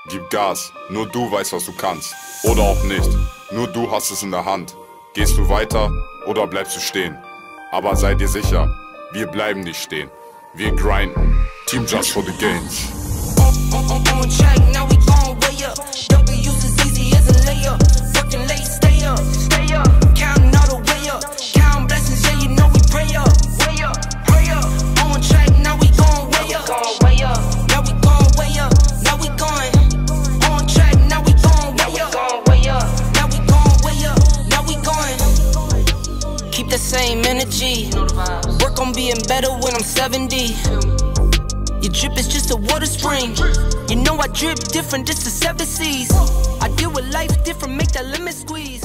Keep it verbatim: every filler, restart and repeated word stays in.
Gib Gas, nur du weißt, was du kannst. Oder auch nicht, nur du hast es in der Hand. Gehst du weiter oder bleibst du stehen? Aber sei dir sicher, wir bleiben nicht stehen. Wir grinden, Team Just for the Gains. On track, now we gon' way up. W's as easy as a layup. Working late, stay up, stay up. Counting all the way up. Counting blessings, yeah, you know we pray up. Way up, pray up. On track, now we gon' way up. Way up. Now we gon' way up. Now we going. On track, now we gon' way up. Way up. Now we gon' way up. Now we going. Keep the same energy. Work on being better when I'm seventy. Your drip is just a water spring. You know I drip different, this is seven seas. I deal with life different, make that lemon squeeze.